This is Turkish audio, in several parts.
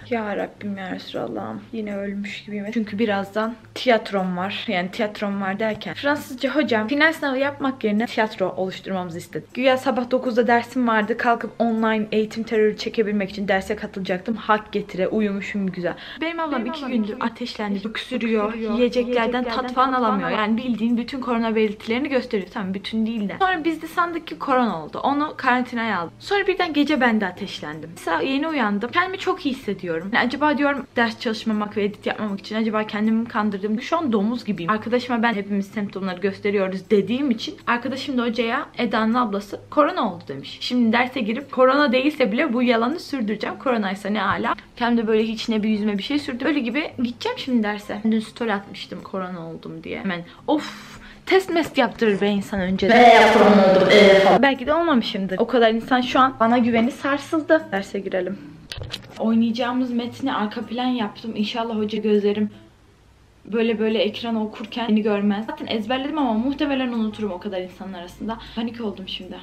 Ya Rabbim ya Resulallah'ım, yine ölmüş gibiyim. Çünkü birazdan tiyatrom var. Yani tiyatrom var derken Fransızca hocam final sınavı yapmak yerine tiyatro oluşturmamızı istedi. Güya sabah 9'da dersim vardı. Kalkıp online eğitim terörü çekebilmek için derse katılacaktım. Hak getire uyumuşum güzel. Benim ablam 2 gündür ateşlendi, öksürüyor, yiyeceklerden tat falan alamıyor. Yani bildiğin bütün korona belirtilerini gösteriyor. Tamam, bütün değil de. Sonra biz de sandık ki korona oldu. Onu karantinaya aldım. Sonra birden gece ben de ateşlendim. Mesela yeni uyandım. Kendimi çok iyi hissediyorum. Yani acaba diyorum ders çalışmamak ve edit yapmamak için acaba kendimi mi kandırdım? Şu an domuz gibiyim. Arkadaşıma ben hepimiz semptomları gösteriyoruz dediğim için arkadaşım da hocaya Eda'nın ablası korona oldu demiş. Şimdi derse girip korona değilse bile bu yalanı sürdüreceğim. Koronaysa ne ala. Kendimde böyle hiç ne bir yüzüme bir şey sürdüm. Öyle gibi gideceğim şimdi derse. Dün story atmıştım korona oldum diye. Hemen of test mest yaptırır be insan önce de. Belki de olmamışımdır. O kadar insan şu an bana güveni sarsıldı. Derse girelim. Oynayacağımız metni arka plan yaptım. İnşallah hoca gözlerim böyle ekranı okurken beni görmez. Zaten ezberledim ama muhtemelen unuturum o kadar insanın arasında. Panik oldum şimdi.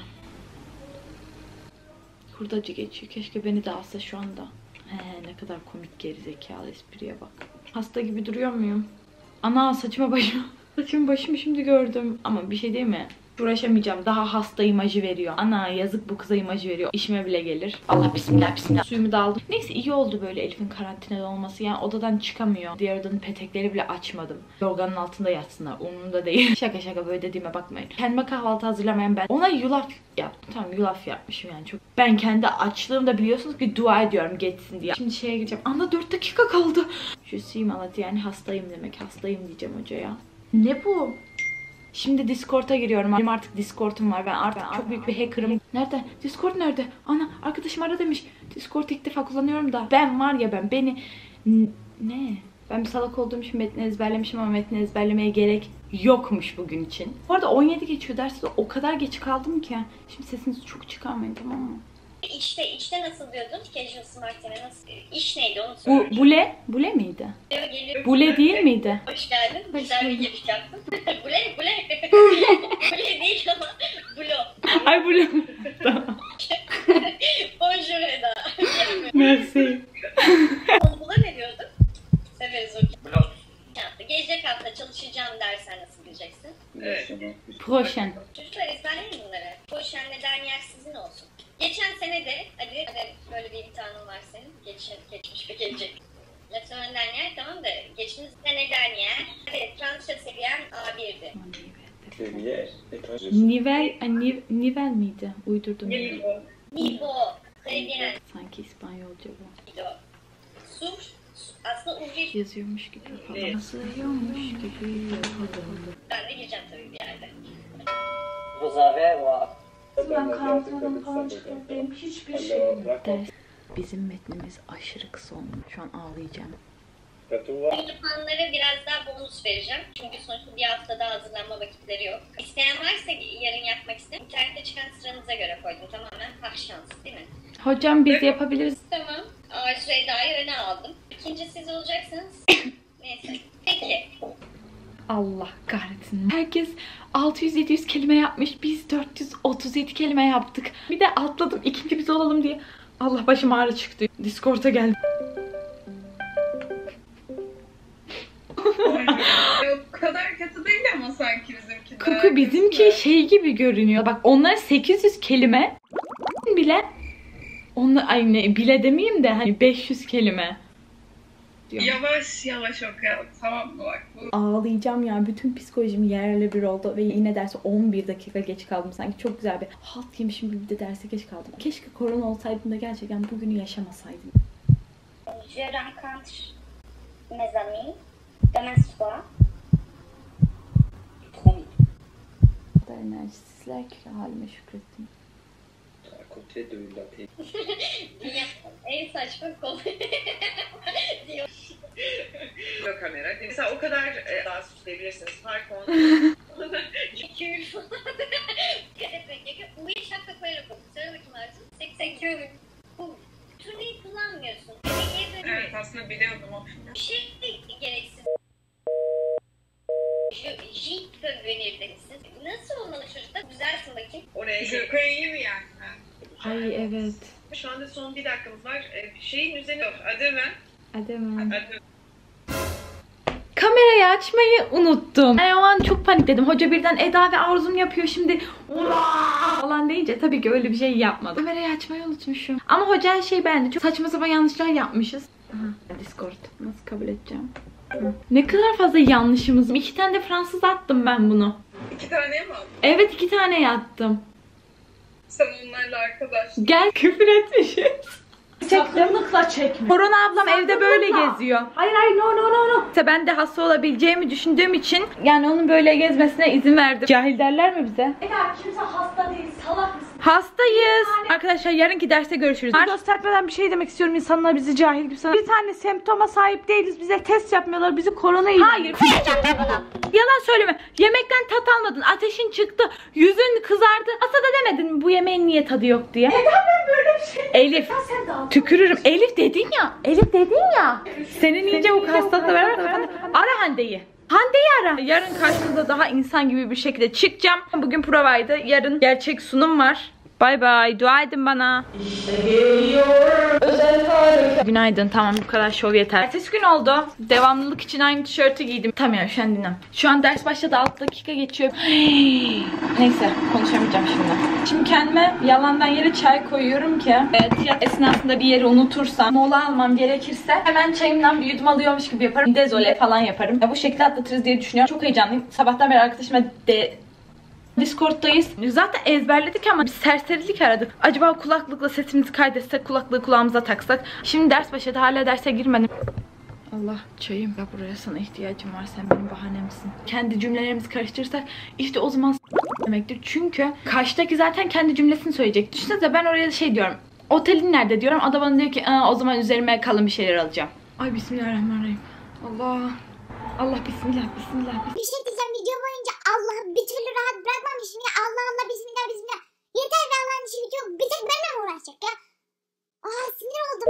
Hurdacı geçiyor. Keşke beni de alsa şu anda. Ne kadar komik gerizekalı espriye bak. Hasta gibi duruyor muyum? Ana saçıma başıma. Saçımı başımı şimdi gördüm. Ama bir şey değil mi? Uğraşamayacağım. Daha hasta imajı veriyor. Ana yazık bu kıza imajı veriyor. İşime bile gelir. Allah bismillah bismillah. Suyumu da aldım. Neyse iyi oldu böyle Elif'in karantinada olması. Yani odadan çıkamıyor. Diğer odanın petekleri bile açmadım. Yorganın altında yatsınlar. Umurumda değil. Şaka böyle dediğime bakmayın. Kendime kahvaltı hazırlamayan ben. Ona yulaf yaptım. Tamam yulaf yapmışım yani çok. Ben kendi açlığımda biliyorsunuz ki dua ediyorum geçsin diye. Şimdi şeye gireceğim. Anda 4 dakika kaldı. Je suis malade yani hastayım demek. Hastayım diyeceğim hocaya. Ne bu? Şimdi Discord'a giriyorum. Benim artık Discord'um var. Ben artık çok büyük bir hacker'ım. Nerede? Discord nerede? Ana arkadaşım ara demiş. Discord'u ilk defa kullanıyorum da. Ben var ya beni... Ne? Ben bir salak olduğum için metni ezberlemişim ama metni ezberlemeye gerek yokmuş bugün için. Bu arada 17 geçiyor derste o kadar geç kaldım ki. Şimdi sesinizi çok çıkarmayın tamam mı? İşte nasıl diyordun? Casual Smart'ine nasıl? İş neydi onu söyle. Bule miydi? Geliyor. Bule değil miydi? Hoş geldin. Güzel bir giriş yaptın. Bule. Bule değil ama Bulo. Ay bule. Tamam. Bonjour Eda. Merci. Bula ne diyordun? Severiz o ki. Bulo. Gelecek hafta çalışacağım dersen nasıl diyeceksin? Evet. Prochain. Çocuklar ezberleyin bunları. Prochain ve dernier sizin olsun. Geçen sene de hadi böyle bir imtihanın var senin. Geçmiş ve gelecek. National dernier tamam da geçtiğimiz sene dernier. Evet Fransızca seviyen A1'di. Nivel miydi? Uydurdum. Niveau. Très bien. Sanki İspanyolca bu. Sur. Aslında ouvrir. Yazıyormuş gibi falan. Yazıyormuş gibi yapalım. Ben de gireceğim tabii bir yerde. Vous avez voir. Ben karantinadan falan çıktım. Benim hiçbir şeyim yok. Ders. Bizim metnimiz aşırı kısa olmuş. Şu an ağlayacağım. Yapanlara biraz daha bonus vereceğim. Çünkü sonuçta bir hafta daha hazırlanma vakitleri yok. İsteyen varsa yarın yapmak isteyen internette çıkan sıranıza göre koydum. Tamamen hak şansı değil mi? Hocam biz yapabiliriz. Tamam. Arzu Eda'yı öne aldım. İkinci siz olacaksınız. Neyse. Peki. Allah kahretsin. Herkes 600-700 kelime yapmış. Biz 437 kelime yaptık. Bir de atladım ikinci biz olalım diye. Allah başım ağrı çıktı. Discord'a geldim. O kadar kötü değil ama sanki bizimki. Koku bizimki şey gibi görünüyor. Bak onlar 800 kelime bile onlar ay ne bile demeyeyim de hani 500 kelime. Yavaş yavaş okuyalım tamam mı bak bu. Ağlayacağım ya. Bütün psikolojim yerle bir oldu ve yine derse 11 dakika geç kaldım. Sanki çok güzel bir halt yemişim gibi bir de derse geç kaldım. Keşke korona olsaydım da gerçekten bugünü yaşamasaydım. Je rencontre mes amis demain soir. O kadar enerjisizler ki halime şükrettim. En saçma konu. diyor. Yok kamera. Mesela o kadar daha süsleyebilirsiniz. Fark on. Sekür falan. Oui, chaque fois le coup. Söyle bakayım artık. Sekür. Turneyi kullanmıyorsun. Evet aslında biliyordum o. Bir şey gereksiz. Je peux venir demişsin. Nasıl olmalı çocuklar? Güzelsin bakayım. Oraya je koyayım yani. Ay evet. Şu an anda son 1 dakikamız var. Şeyin üzerine yok. Adem'e. Kamerayı açmayı unuttum. O an çok panikledim. Hoca birden Eda ve Arzum yapıyor şimdi. Falan deyince tabii ki öyle bir şey yapmadım. Kamerayı açmayı unutmuşum. Ama hoca her şeyi beğendi. Çok saçma sapan yanlışlar yapmışız. Aha, Discord. Nasıl kabul edeceğim? Ne kadar fazla yanlışımız. 2 tane de Fransız attım ben bunu. 2 taneye mi aldın? Evet 2 tane yattım. Sen onlarla arkadaş. Gel küfür etmişiz. Sakınlıkla çekme. Korona ablam evde böyle geziyor. Hayır no. İşte ben de hasta olabileceğimi düşündüğüm için yani onun böyle gezmesine izin verdim. Cahil derler mi bize? Eda kimse hasta değil, salak mısın? Hastayız. Arkadaşlar yarınki derste görüşürüz. Göstermeden bir şey demek istiyorum, insanlar bizi cahil gibi sanıyor. Bir tane semptoma sahip değiliz, bize test yapmıyorlar, bizi korona ilan. Hayır. Yalan söyleme. Yemekten tat almadın. Ateşin çıktı. Yüzün kızardı. Hasta da demedin mi bu yemeğin niye tadı yok diye? Eda ben böyle bir şey. Elif. Sen daha Tükürürüm. Elif dedin ya. Elif dedin ya. Senin iyice bu hastalıkla beraber kafanı. Ara Hande'yi. Hande'yi ara. Yarın karşınıza daha insan gibi bir şekilde çıkacağım. Bugün provaydı. Yarın gerçek sunum var. Bay bay. Dua edin bana. Günaydın. Tamam bu kadar şov yeter. Ertesi gün oldu. Devamlılık için aynı tişörtü giydim. Tamam ya şu an dinlen. Şu an ders başladı. 6 dakika geçiyor. Neyse konuşamayacağım şimdi. Şimdi kendime yalandan yere çay koyuyorum ki tiyatro esnasında bir yeri unutursam mola almam gerekirse hemen çayımdan bir yudum alıyormuş gibi yaparım. Dezole falan yaparım. Bu şekilde atlatırız diye düşünüyorum. Çok heyecanlıyım. Sabahtan beri arkadaşıma Discord'dayız. Zaten ezberledik ama bir serserilik aradık. Acaba kulaklıkla sesimizi kaydetsek, kulaklığı kulağımıza taksak. Şimdi ders başladı. Hala derse girmedim. Allah çayım. Ya buraya sana ihtiyacım var. Sen benim bahanemsin. Kendi cümlelerimizi karıştırırsak işte o zaman demektir. Çünkü karşıdaki zaten kendi cümlesini söyleyecek. Düşünsenize ben oraya şey diyorum. Otelin nerede diyorum. Adam bana diyor ki o zaman üzerime kalın bir şeyler alacağım. Ay bismillahirrahmanirrahim. Allah bismillah. Bir şey diyeceğim, video boyunca Allah bir türlü rahat bırakmamışım ya. Allah bismillah. Yeter be, Allah'ın işi bitiyor. Bir tek benimle mi uğraşacak ya? Sinir oldum.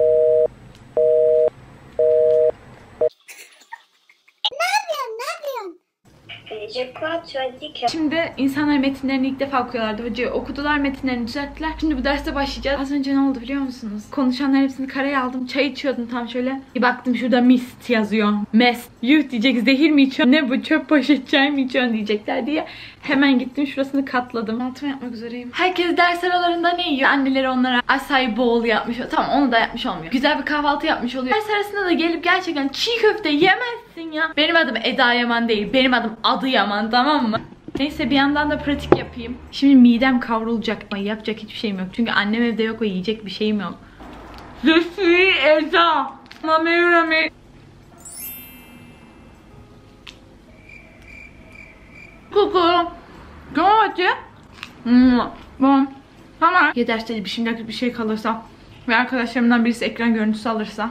Ne yapıyorsun? Je crois tu as dit que... Şimdi insanlar metinlerini ilk defa okuyorlardı. Hoca okudular, metinlerini düzelttiler. Şimdi bu derste başlayacağız. Az önce ne oldu biliyor musunuz? Konuşanların hepsini kareye aldım. Çay içiyordum tam şöyle. Bir baktım şurada mist yazıyor. Mest. Yuh diyecek, zehir mi içiyorsun? Ne bu, çöp poşet çay mı içiyorsun diyecekler diye. Hemen gittim şurasını katladım. Altıma yapmak üzereyim. Herkes ders aralarında ne yiyor? Anneleri onlara acai bowl yapmış. Tamam onu da yapmış olmuyor. Güzel bir kahvaltı yapmış oluyor. Ders arasında da gelip gerçekten çiğ köfte yemezsin ya. Benim adım Eda Yaman değil. Benim adım Adı Yaman, tamam mı? Neyse bir yandan da pratik yapayım. Şimdi midem kavrulacak. Ama yapacak hiçbir şeyim yok. Çünkü annem evde yok ve yiyecek bir şeyim yok. Je suis Eda. Mami. Coucou. Comment vas-tu? Bon. Tamam. Ya derste bir şey kalırsa ve arkadaşlarımdan birisi ekran görüntüsü alırsa.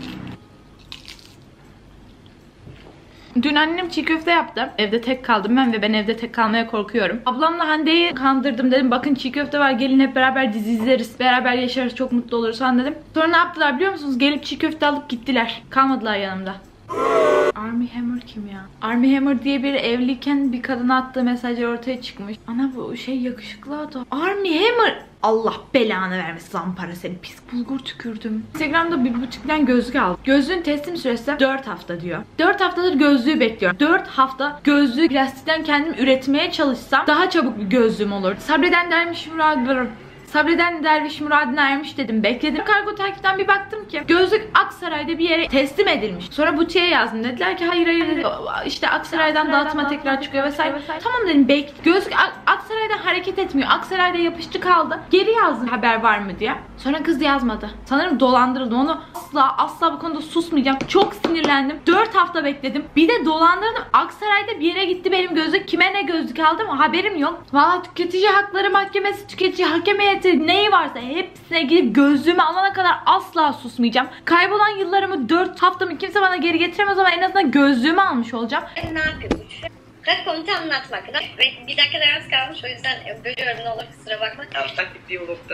Dün annem çiğ köfte yaptı. Evde tek kaldım ben ve ben evde tek kalmaya korkuyorum. Ablamla Hande'yi kandırdım, dedim bakın çiğ köfte var, gelin hep beraber dizi izleriz. Beraber yaşarız, çok mutlu oluruz falan dedim. Sonra ne yaptılar biliyor musunuz? Gelip çiğ köfte alıp gittiler. Kalmadılar yanımda. Armie Hammer kim ya? Armie Hammer diye bir evliyken bir kadına attığı mesajlar ortaya çıkmış. Ana bu şey yakışıklı adam. Armie Hammer! Allah belanı vermesin, zampara seni, pis bulgur tükürdüm. Instagram'da 1,5'den gözlük aldım. Gözlüğün teslim süresi 4 hafta diyor. 4 haftadır gözlüğü bekliyorum. 4 hafta gözlüğü plastikten kendim üretmeye çalışsam daha çabuk bir gözlüğüm olur. Sabreden derviş muradına ermiş dedim. Bekledim. Kargo takipten bir baktım ki gözlük Aksaray'da bir yere teslim edilmiş. Sonra butiğe yazdım. Dediler ki hayır dedi. İşte Aksaray'dan dağıtıma tekrar çıkıyor vesaire. Tamam dedim. Gözlük Aksaray'dan hareket etmiyor. Aksaray'da yapıştı kaldı. Geri yazdım haber var mı diye. Sonra kız yazmadı. Sanırım dolandırıldım. Onu asla bu konuda susmayacağım. Çok sinirlendim. 4 hafta bekledim. Bir de dolandırdım. Aksaray'da bir yere gitti benim gözlük. Kime ne gözlük aldım haberim yok. Valla tüketici hakları mahkemesi, tüketici hakem heyeti neyi varsa hepsine gidip gözlüğümü alana kadar asla susmayacağım. Kaybolan yıllarımı 4 haftamı kimse bana geri getiremez ama en azından gözlüğümü almış olacağım. Ne yapıyorsun? Kalk konutu anlatmak. Ve bir dakika daha az kalmış, o yüzden bölüyorum, ne olur kusura bakma. Taktik diyalogda.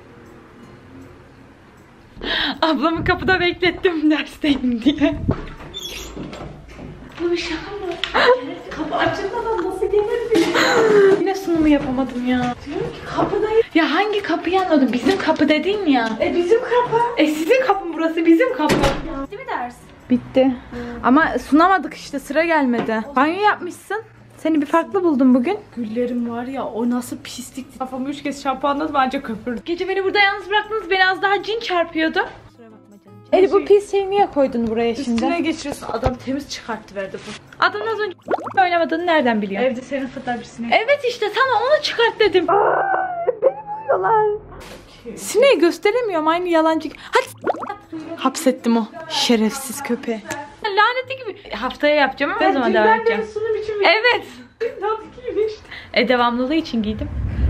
Ablamı kapıda beklettim dersteyim diye. Bu bir şaka mı? Kapı açılmadan nasıl gelir? Yine sunumu yapamadım ya. Diyorum ki kapıdayım. Ya hangi kapıyı anladın? Bizim kapı dedin ya. Bizim kapı. Sizin kapın burası, bizim kapı. Değil mi ders? Bitti. Ama sunamadık işte, sıra gelmedi. Banyo yapmışsın. Seni bir farklı buldum bugün. Güllerim var ya, o nasıl pislikti. Kafamı 3 kez şampuanladım ancak köpürdüm. Gece beni burada yalnız bıraktınız, beni az daha cin çarpıyordu. Kusura bakma canım. Eli bu pis şeyi niye koydun buraya şimdi? Üstüne geçiriyorsun, adam temiz çıkarttı verdi bu. Adam az önce oynamadığını nereden biliyor? Evde senin fıtar bir sinek. Evet işte sana onu çıkart dedim. Beni vuruyorlar. Sineği gösteremiyorum, aynı yalancı. Hadi. Hapsettim o şerefsiz köpeği. Lanetli gibi. Haftaya yapacağım ama o zaman devam edeceğim. Sunum için Evet. işte. Devamlılığı için giydim.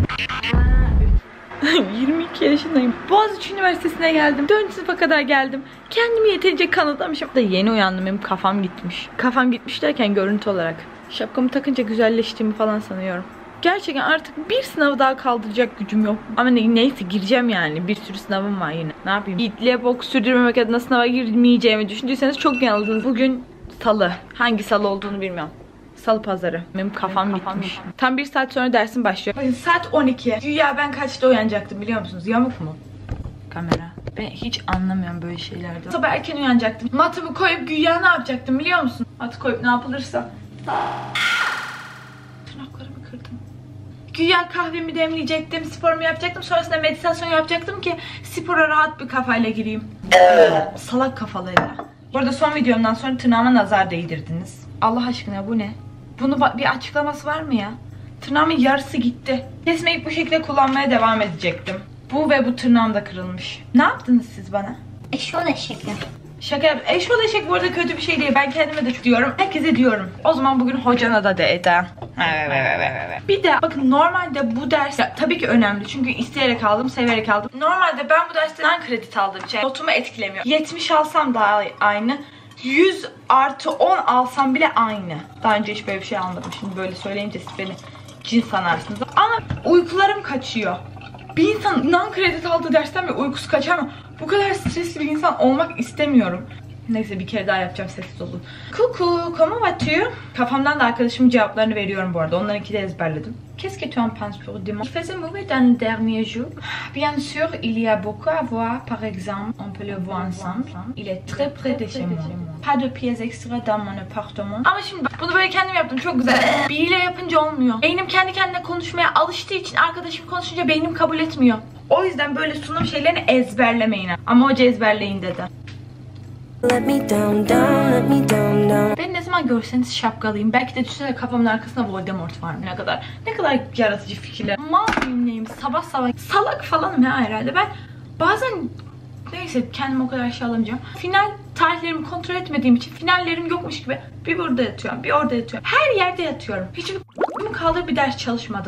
22 yaşındayım. Boğaziçi Üniversitesi'ne geldim. 4. sınıfa kadar geldim. Kendimi yeterince kanıtlamışım. Da yeni uyandım, benim kafam gitmiş. Kafam gitmiş derken görüntü olarak. Şapkamı takınca güzelleştiğimi falan sanıyorum. Gerçekten artık bir sınavı daha kaldıracak gücüm yok. Ama neyse gireceğim yani. Bir sürü sınavım var yine. Ne yapayım? İtliğe bok sürdürmemek adına sınava girmeyeceğimi düşündüyseniz çok yanıldınız. Bugün salı. Hangi salı olduğunu bilmiyorum. Salı pazarı. Benim kafam gitmiş. Tam 1 saat sonra dersim başlıyor. Bakın saat 12. Güya ben kaçta uyanacaktım biliyor musunuz? Yamuk mu? Kamera. Ben hiç anlamıyorum böyle şeylerden. Sabah erken uyanacaktım. Matımı koyup güya ne yapacaktım biliyor musun? Matı koyup ne yapılırsa. Tırnaklarımı kırdım. Güya kahvemi demleyecektim, sporumu yapacaktım. Sonrasında meditasyon yapacaktım ki spora rahat bir kafayla gireyim. Salak kafalıyla. Bu arada son videomdan sonra tırnağıma nazar değdirdiniz. Allah aşkına bu ne? Bunu bir açıklaması var mı ya? Tırnağımın yarısı gitti. Kesmeyip bu şekilde kullanmaya devam edecektim. Bu ve bu tırnağım da kırılmış. Ne yaptınız siz bana? Eşol eşekler. Şaka yap. Eşol eşek bu arada kötü bir şey değil. Ben kendime de diyorum. Herkese diyorum. O zaman bugün hocana da de Eda. Bir de bakın normalde bu ders tabii ki önemli. Çünkü isteyerek aldım, severek aldım. Normalde ben bu dersten kredi aldığım için notumu etkilemiyor. 70 alsam da aynı. 100 artı 10 alsam bile aynı. Daha önce hiç böyle bir şey almadım. Şimdi böyle söyleyince siz beni cin sanarsınız. Ama uykularım kaçıyor. Bir insan non kredi aldığı dersten bir uykusu kaçar mı? Bu kadar stresli bir insan olmak istemiyorum. Neyse bir kere daha yapacağım, sessiz olun. Coucou, comment vas-tu? Kafamdan da arkadaşımın cevaplarını veriyorum bu arada. Onlarınki de ezberledim. Qu'est-ce que tu en penses pour demain? Il faisait mauvais dans le dernier jour. Bien sûr, il y a beaucoup à voir. Par exemple, on peut le voir ensemble. Il est très près de chez moi. Pas de pièces extra dans mon appartement. Ama şimdi bak, bunu böyle kendim yaptım. Çok güzel. Biriyle yapınca olmuyor. Beynim kendi kendine konuşmaya alıştığı için arkadaşım konuşunca beynim kabul etmiyor. O yüzden böyle sunum şeylerini ezberlemeyin. Ama hoca ezberleyin dedi. Let me down, down, let me down, down. Ben ne zaman görseniz şapkalıyım. Belki de düşünsene kafamın arkasında Voldemort var. Ne kadar yaratıcı fikirler. Mal mıyım neyim? Sabah salak falanım ya herhalde. Ben bazen neyse kendimi o kadar şey alamayacağım. Final tarihlerimi kontrol etmediğim için finallerim yokmuş gibi bir burada yatıyorum, bir orada yatıyorum. Her yerde yatıyorum. Hiçbir kaldır bir ders çalışmadım.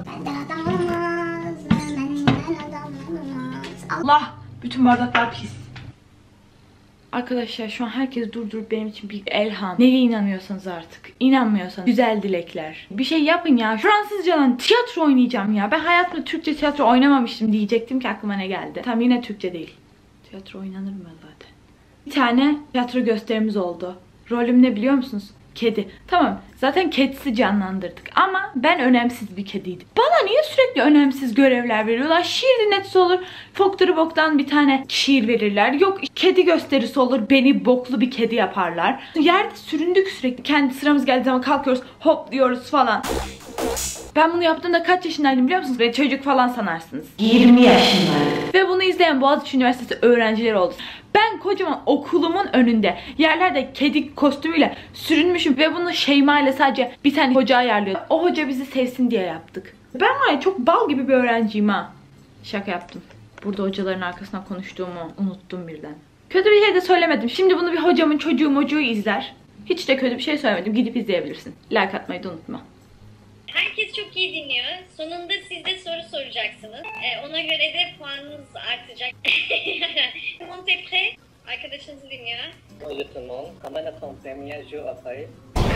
Allah! Bütün bardaklar pis. Arkadaşlar şu an herkes durdurup benim için bir elham. Neye inanıyorsanız artık. İnanmıyorsanız güzel dilekler. Bir şey yapın ya. Fransızcadan tiyatro oynayacağım ya. Ben hayatımda Türkçe tiyatro oynamamıştım diyecektim ki aklıma ne geldi. Tam yine Türkçe değil. Tiyatro oynanır mı zaten? Bir tane tiyatro gösterimiz oldu. Rolüm ne biliyor musunuz? Kedi. Tamam. Zaten kedisi canlandırdık. Ama ben önemsiz bir kediydim. Bana niye sürekli önemsiz görevler veriyorlar? Şiir dinletisi olur. Foktur'u boktan bir tane şiir verirler. Yok kedi gösterisi olur. Beni boklu bir kedi yaparlar. Yerde süründük sürekli. Kendi sıramız geldiği zaman kalkıyoruz. Hopluyoruz falan. Ben bunu yaptığımda kaç yaşındaydım biliyor musunuz? Ve çocuk falan sanarsınız. 20 yaşındaydım. Ve bunu izleyen Boğaziçi Üniversitesi öğrencileri oldu. Ben kocaman okulumun önünde yerlerde kedi kostümüyle sürünmüşüm ve bunu Şeyma ile sadece bir tane hoca ayarlıyor. O hoca bizi sevsin diye yaptık. Ben var ya çok bal gibi bir öğrenciyim ha. Şaka yaptım. Burada hocaların arkasından konuştuğumu unuttum birden. Kötü bir şey de söylemedim. Şimdi bunu bir hocamın çocuğu izler. Hiç de kötü bir şey söylemedim. Gidip izleyebilirsin. Like atmayı da unutma. Herkes çok iyi dinliyor. Sonunda siz de soru soracaksınız. Ona göre de puanınız artacak. Montepré, arkadaşınızı dinliyor. Bonjour tout le monde. Comment est ton premier jour à Paris?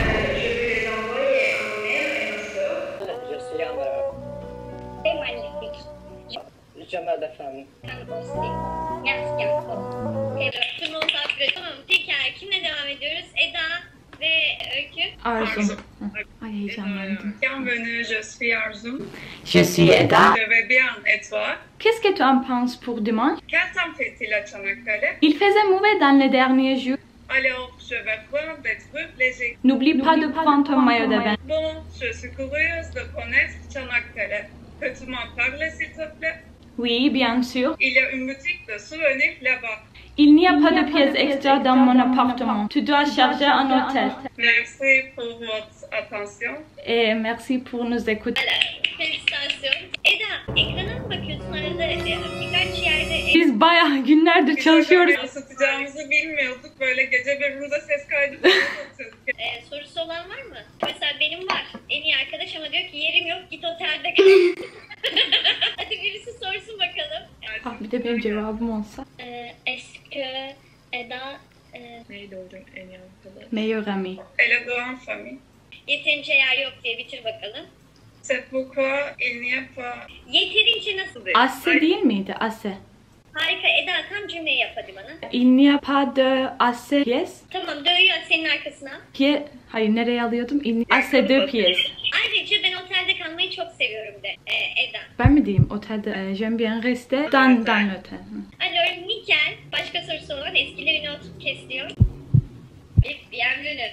Je suis en C'est magnifique. je me défends. Aussi. Merci beaucoup. Tout le monde s'appelle. Tamam, tekrar kimle devam ediyoruz? Eda ve Öykü. Arzu. Ay Ay heyecanlandım. Bienvenue, je suis Arzu. Je suis Eda. Je vais bien, et toi? Qu'est-ce que tu en penses pour dimanche? Quel temps fait-il à Çanakkale? Il faisait mauvais dans les derniers jours. Alors, je vais prendre des trucs légers. N'oublie pas de prendre ton maillot de bain. Bon, je suis curieuse de connaître Çanakkale. Peux-tu m'en parler, s'il te plaît? Oui, bien sûr. Il y a une boutique de souvenirs là-bas. Il n'y a pas de pièces extra dans mon appartement. Tu dois charger un hôtel. Merci pour votre attention. Et merci pour nous écouter. Felicitasyons. Eda, ekrana mı bakıyorsun arada? Birkaç yerde... Biz bayağı günlerdir çalışıyoruz. Isıtacağımızı bilmiyorduk. Böyle gece birbirimize ses kaydı falan atıyorduk. Sorusu olan var mı? Mesela benim var. En iyi arkadaş ama diyor ki yerim yok, git otelde kal. Hadi birisi sorsun bakalım. Ah, bir de benim cevabım olsa. Eski Eda Neydi hocam en iyi arkadaş? Meilleur ami. Elle doit en famille. yeterince yer yok diye bitir bakalım. C'est pourquoi il n'y a pas... Yeterince nasıl diyor? Assez değil miydi? Assez. Harika Eda, tam cümleyi yap hadi bana. Il n'y a pas de assez pièces. Tamam, dövüyor senin arkasına. Hayır, nereye alıyordum? Il n'y a assez de pièces. Ayrıca ben otelde kalmayı çok seviyorum de Eda. Ben mi diyeyim otelde? J'aime bien rester dans l'hôtel. Alors nickel. Başka sorusu olan eskilerini oturup kesiyor. Bienvenue.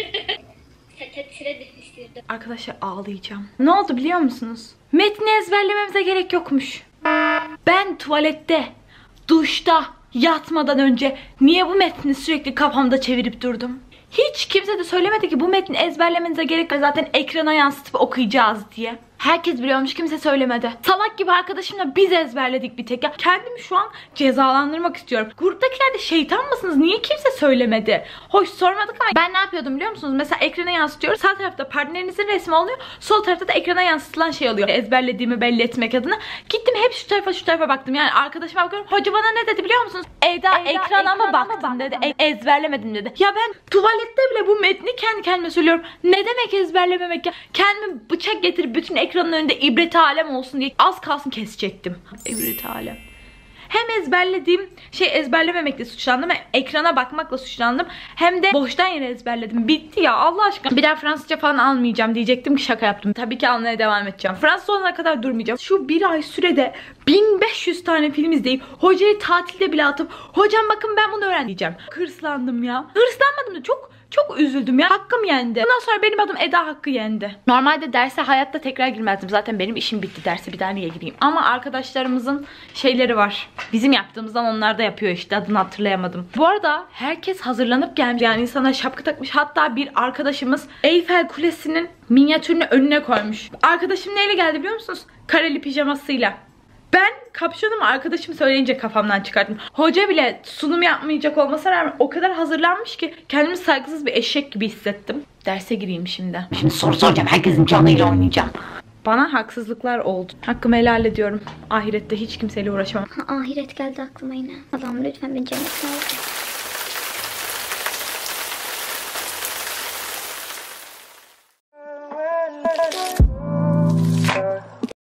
Arkadaşlar ağlayacağım. Ne oldu biliyor musunuz? Metni ezberlememize gerek yokmuş. Ben tuvalette, duşta, yatmadan önce niye bu metni sürekli kafamda çevirip durdum? Hiç kimse de söylemedi ki bu metni ezberlemenize gerek var. Zaten ekrana yansıtıp okuyacağız diye. Herkes biliyormuş, kimse söylemedi. Salak gibi arkadaşımla biz ezberledik bir tek ya. Kendimi şu an cezalandırmak istiyorum. Gruptakiler de şeytan mısınız? Niye kimse söylemedi? Hoş sormadık ama ben ne yapıyordum biliyor musunuz? Mesela ekrana yansıtıyoruz. Sağ tarafta partnerinizin resmi oluyor. Sol tarafta da ekrana yansıtılan şey oluyor. Ezberlediğimi belli etmek adına. Gittim hep şu tarafa baktım. Yani arkadaşıma bakıyorum. Hoca bana ne dedi biliyor musunuz? Eda ekrana mı baktın dedi. Ezberlemedim dedi. Ya ben tuvalette bile bu metni kendi kendime söylüyorum. Ne demek ezberlememek ya? Kendime bıçak getirip bütün ekranın önünde ibret alem olsun diye az kalsın kesecektim. İbret alem. Hem ezberlediğim ezberlememekle suçlandım, hem ekrana bakmakla suçlandım, hem de boştan yere ezberledim. Bitti ya Allah aşkına. Bir daha Fransızca falan almayacağım diyecektim ki şaka yaptım. Tabii ki almaya devam edeceğim. Fransız sonuna kadar durmayacağım. Şu bir ay sürede 1500 tane film izleyip hocayı tatilde bile atıp hocam bakın ben bunu öğrendim diyeceğim. Hırslandım ya. Hırslanmadım da çok üzüldüm ya. Hakkım yendi. Bundan sonra benim adım Eda Hakkı yendi. Normalde derse hayatta tekrar girmezdim. Zaten benim işim bitti. Derse bir daha niye gireyim? Ama arkadaşlarımızın şeyleri var. Bizim yaptığımızdan onlar da yapıyor işte. Adını hatırlayamadım. Bu arada herkes hazırlanıp gelmiş. Yani insana şapka takmış. Hatta bir arkadaşımız Eyfel Kulesi'nin minyatürünü önüne koymuş. Arkadaşım neyle geldi biliyor musunuz? Kareli pijamasıyla. Ben kapşonumu arkadaşım söyleyince kafamdan çıkarttım. Hoca bile sunum yapmayacak olmasına rağmen o kadar hazırlanmış ki kendimi saygısız bir eşek gibi hissettim. Derse gireyim şimdi. Şimdi soru soracağım. Herkesin canıyla oynayacağım. Bana haksızlıklar oldu. Hakkımı helal ediyorum. Ahirette hiç kimseyle uğraşamam. Ahiret geldi aklıma yine. Allah'ım lütfen beni cennet ver.